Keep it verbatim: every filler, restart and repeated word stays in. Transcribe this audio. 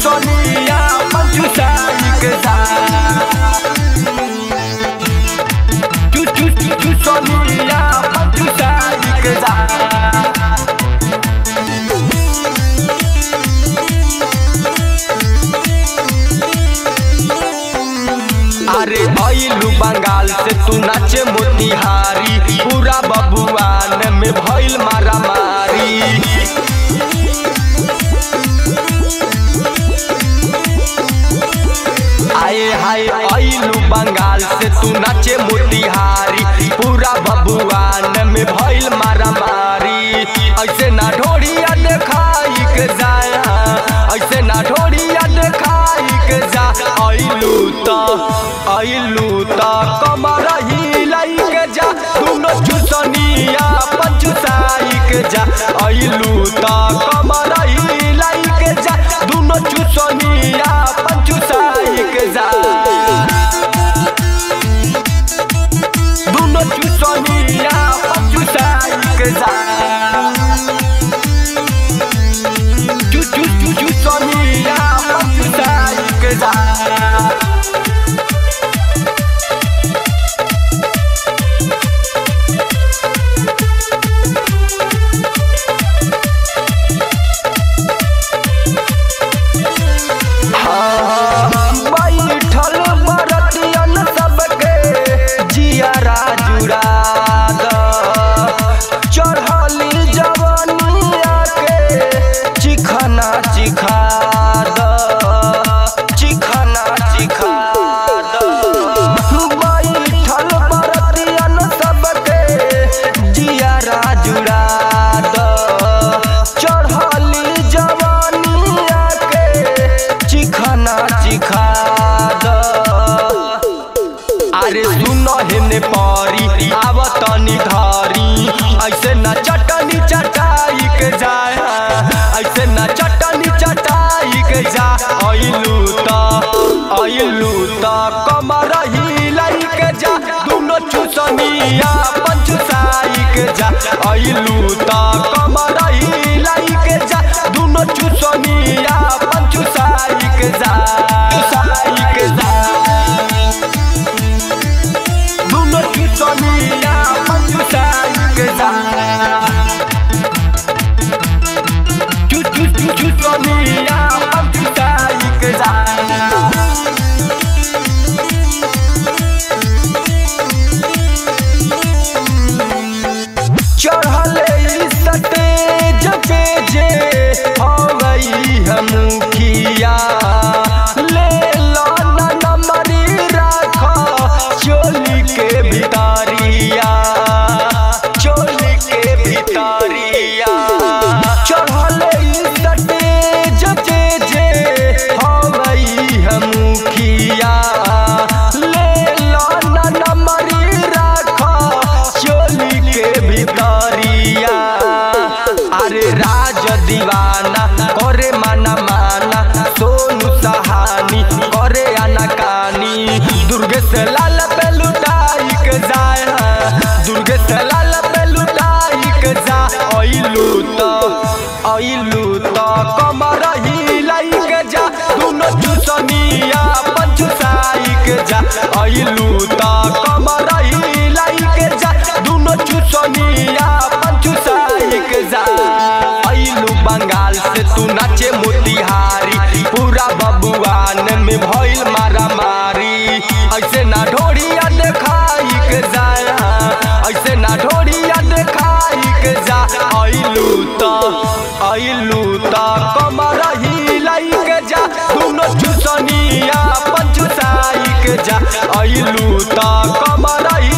चुचनिया पंचुसाई के जा चु चु चुचनिया पंचुसाई के जा। अरे आइलू बंगाल से तू नाचे मोतिहारी, पूरा बबुआन में भइल मारा मारी। आए हाय आइलू बंगाल से तू नाचे मोतिहारी, पूरा बबुआन में भइल मारा मारी। ऐसे ना ढोड़िया देखाई के जाया, ऐसे ना ढोड़िया देखाई के जा। आइलू तो आइलू तो कमर हिलाई के जा, दोनों चुचनिया पंचुसाई के जा। आइलू तो कमर हिलाई के जा, दोनों चुचनिया पंचुसाई के जा। दोनों चुचनिया पंचुसाई के जा। चु चु चु चुचनिया पंचुसाई के जा। अरे सुनो हेने पारी आवतनी धारी, ऐसे न चटनी चटाई के जाए, ऐसे न चटनी चटाई के जा। आइलू तो आइलू तो कमर हिलाई के जा, दोनों चुचनिया पंचुसाई के जा। आइलू तो कमर हिलाई के जा, दोनों चुचनिया पंचुसाई के जा। पंचुसाई के जा, दोनों चुचनिया पंचुसाई के जा। चु चु चु चुचनिया पंचुसाई के जा। चढ़ले स्टेज पे जे हो गई है मुखिया, ले लो ना नंबरी रखो चोली के भितारिया, चोली के भितारिया। चढ़ले स्टेज पे जे हो गई है मुखिया, ले लो ना नंबरी रखो चोली के भितारिया। अरे राज दीवाना करे माना माना, सोनू सहानी करे अनकानी। दुर्गे से लाल पे लुटाई के जाए, दुर्गे से लाल पे लुटाई के जा। आइलू तो आइलू तो कमर हिलाई के जा, दोनों चुचनिया पंचुसाई के जा। आइलू तो कमर हिलाई के जा, दोनों चुचनिया पंचुसाई के जा। आइलू बंगाल से तू नाचे मोतिहारी, पूरा बबुआन में भइल मारा मारी। ऐसे ना ढोड़िया देखाई के जाया, ऐसे ना ढोड़िया देखाई के जा। आइलू तो आइलू तो कमर हिलाई के जा, दोनों चुचनिया पंचुसाई के जा। आइलू तो कमर